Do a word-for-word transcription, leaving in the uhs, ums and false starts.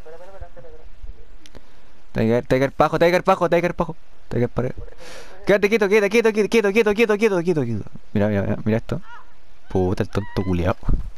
espera, espera, espera, espera, espera. Tiger, Tiger pajo, Tiger pajo, Tiger pajo. Tiger pared. Por eso, por eso, Quédate quieto, quieto, quieto, quieto, quieto, quieto, quieto, quieto, quieto, quieto. Mira, mira, mira, mira esto. Puta, el tonto culiao.